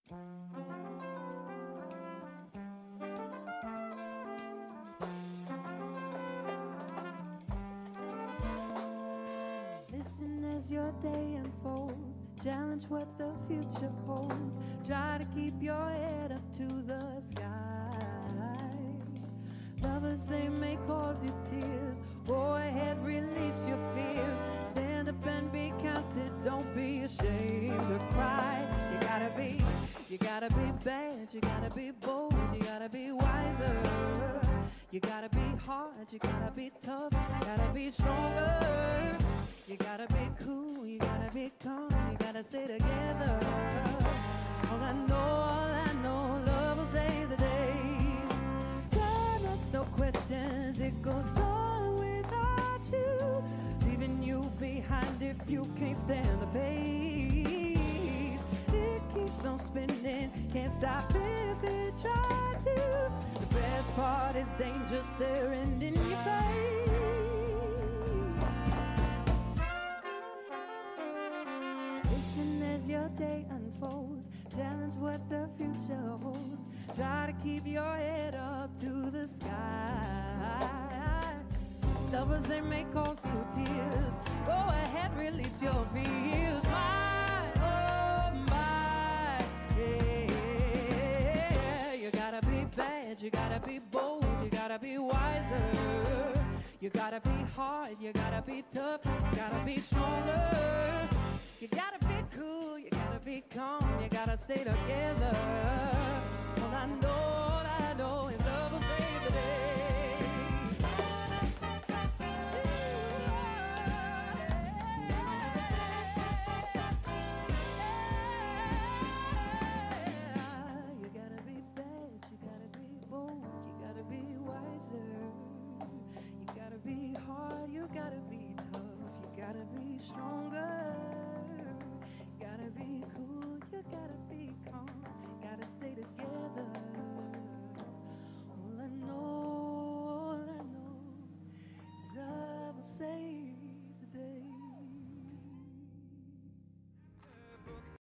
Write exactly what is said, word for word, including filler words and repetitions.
Listen as your day unfolds, challenge what the future holds. Try to keep your head up to the sky. Lovers, they may cause you tears. Go ahead, release your fears. Stand up and be counted, don't be ashamed to cry. You gotta be, you gotta be bad, you gotta be bold, you gotta be wiser. You gotta be hard, you gotta be tough, gotta be stronger. You gotta be cool, you gotta be calm, you gotta stay together. All I know, all I know, love will save the day. Time, that's no questions, it goes on without you, leaving you behind if you can't stand the pace. It keeps on spinning, can't stop if it tries to. The best part is danger staring in your face. Listen as your day unfolds, challenge what the future holds. Try to keep your head up to the sky. Lovers, they may cause you tears. Go ahead, release your fears. My, oh my, yeah. You gotta be bad, you gotta be bold, you gotta be wiser. You gotta be hard, you gotta be tough, you gotta be stronger. You gotta be cool, you gotta be calm, you gotta stay together. All I know, all I know is love will save the day.